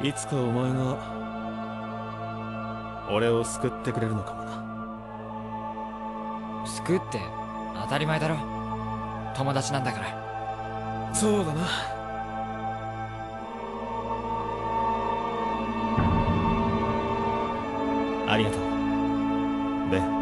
いつかお前が俺を救ってくれるのかもな。 救うって当たり前だろ。友達なんだから。 そうだな。ありがとうベン。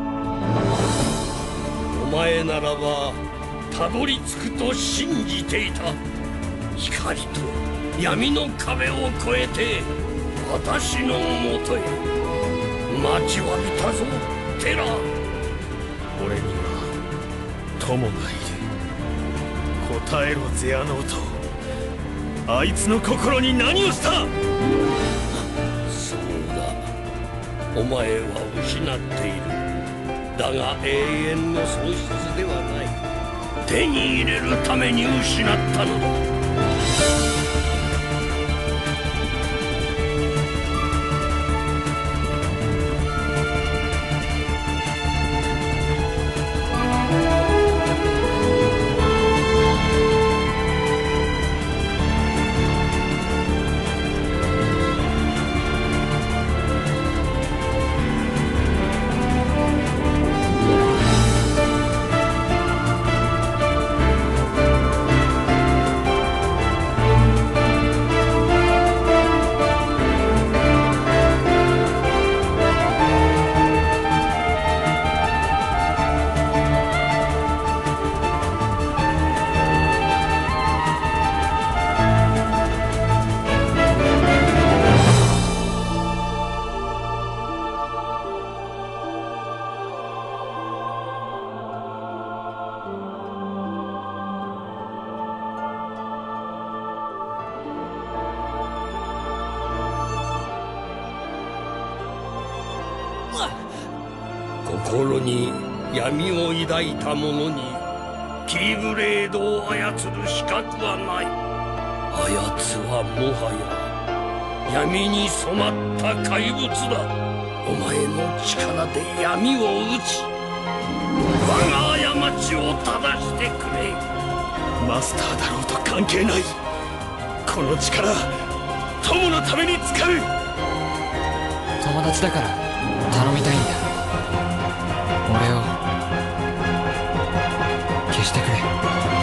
お前ならばたどり着くと信じていた。光と闇の壁を越えて私のもとへ。待ちわびたぞテラ。 俺には友がいる。答えろゼアノート。あいつの心に何をした。 そうだ、お前は失っている。だが永遠の喪失ではない。手に入れるために失ったのだ。心に闇を抱いた者にキーブレードを操る資格はない。あやつはもはや闇に染まった怪物だ。お前の力で闇を打ち我が過ちを正してくれ。 マスターだろうと関係ない。この力友のために使う。 友達だから頼みたいんだ。俺を消してくれ。